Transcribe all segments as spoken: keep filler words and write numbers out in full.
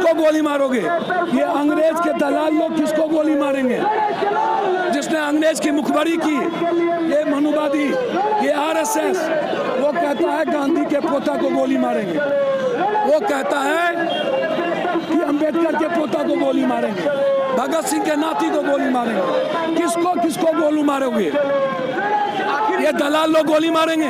किसको गोली मारोगे? ये अंग्रेज के दलाल लोग किसको गोली मारेंगे? जिसने अंग्रेज की मुखबरी की, ये मनुवादी, ये आरएसएस, वो कहता है गांधी के पोता को गोली मारेंगे, वो कहता है कि अंबेडकर के पोता को गोली मारेंगे, भगत सिंह के नाती को गोली मारेंगे। किसको किसको गोली मारोगे? ये दलाल लोग गोली मारेंगे।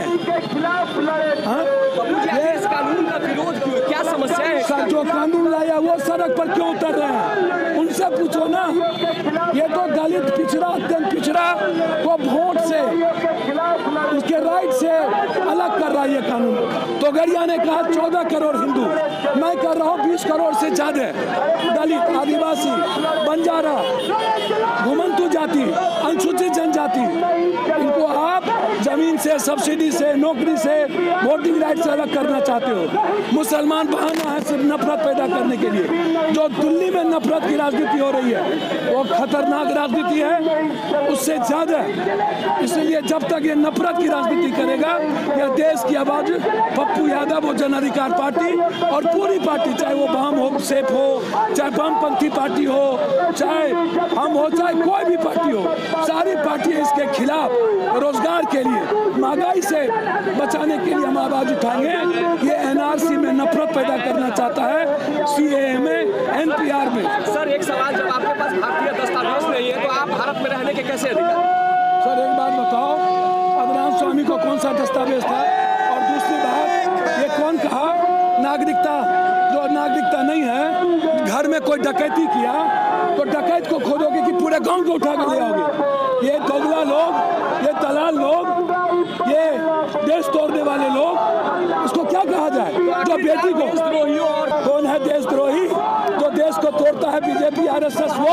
हाँ? ये इस कानून का विरोध क्यों? क्या समस्या है? सर, जो कानून लाया वो सड़क पर क्यों उतर रहे हैं? उनसे पूछो ना। ये तो दलित पिछड़ा, अत्यंत पिछड़ा को वोट से, उसके राइट से अलग कर रहा है ये कानून। तो गरिया ने कहा चौदह करोड़ हिंदू, मैं कर रहा हूँ बीस करोड़ से ज्यादा दलित, आदिवासी, बंजारा, घुमंतु जाति, अनुसूचित जनजाति, इनको आप जमीन से, सब्सिडी से, नौकरी से, वोटिंग राइट से अलग करना चाहते हो। मुसलमान बहाना है सिर्फ नफरत पैदा करने के लिए। जो दिल्ली में नफरत की राजनीति हो रही है वो खतरनाक राजनीति है, उससे ज्यादा। इसलिए जब तक ये नफरत की राजनीति करेगा, यह देश की आवाज पप्पू यादव, वो जन अधिकार पार्टी और पूरी पार्टी, चाहे वो वाम हो, सेफ हो, चाहे वामपंथी पार्टी हो, चाहे हम हो, चाहे कोई भी पार्टी हो, सारी पार्टी इसके खिलाफ रोजगार के लिए, महंगाई से बचाने के लिए हम आवाज उठाएंगे। ये एनआरसी में नफरत पैदा करना चाहता है, सीएए में, एनपीआर में। सर, एक सवाल, जब आपके पास भारतीय दस्तावेज नहीं है तो आप भारत में रहने के कैसे अधिकार? सर, एक बात बताओ, अदनान स्वामी को कौन सा दस्तावेज था? और दूसरी बात, ये कौन कहा नागरिकता, जो नागरिकता नहीं है, घर में कोई डकैती किया तो डकैत को खोजोगे कि पूरे गांव को उठा कर ले आओगे? ये दोगला लोग, ये दलाल लोग, ये देश तोड़ने वाले लोग, इसको क्या कहा जाए? जो बेटी को, कौन है देशद्रोही? जो देश को तोड़ता है बीजेपी, आरएसएस, वो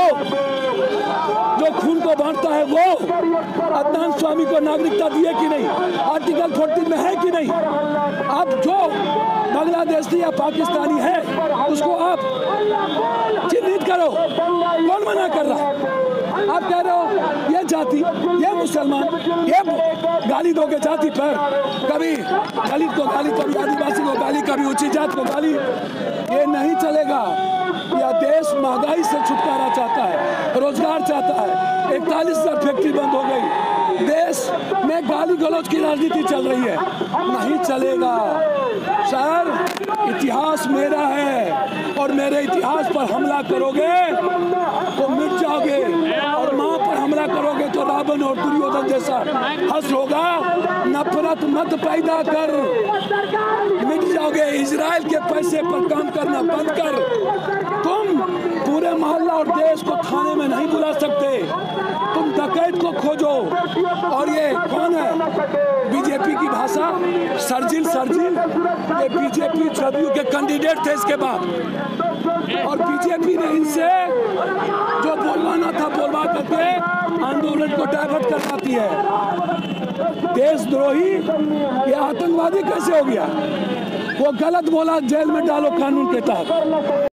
जो खून को बांटता है वो। अदनान स्वामी को नागरिकता दिए कि नहीं? आर्टिकल चौदह में है कि नहीं? आप जो बांग्लादेशी या पाकिस्तानी है उसको आप चिन्हित करो, कौन मना कर रहा है? आप कह रहे हो ये जाति, ये मुसलमान, ये गाली दोगे जाति पर, कभी दलित को गाली, कभी आदिवासी को गाली, कभी ऊंची जात को गाली, ये नहीं चलेगा। यह देश महंगाई से छुटकारा चाहता है, रोजगार चाहता है। इकतालीस हजार फैक्ट्री बंद हो गई, देश में गाली गलौज की राजनीति चल रही है, नहीं चलेगा। सर, इतिहास मेरा है और मेरे इतिहास पर हमला करोगे तो मिट जाओगे, और माँ पर हमला करोगे तो रावण और दुर्योधन जैसा हंस होगा। नफरत मत पैदा कर, मिट जाओगे। इजराइल के पैसे पर काम करना बंद कर। तुम पूरे मोहल्ला और देश को थाने में नहीं बुला सकते, तुम डकैत को खोजो। और ये कौन है? बीजेपी की भाषा सरजिल, सरजिल, ये बीजेपी जदयू के कैंडिडेट थे इसके बाद, और बीजेपी ने इनसे जो बोलवाना था बोलवा करके आंदोलन को डाइवर्ट करवाती है। देशद्रोही, ये आतंकवादी कैसे हो गया? वो गलत बोला, जेल में डालो कानून के तहत।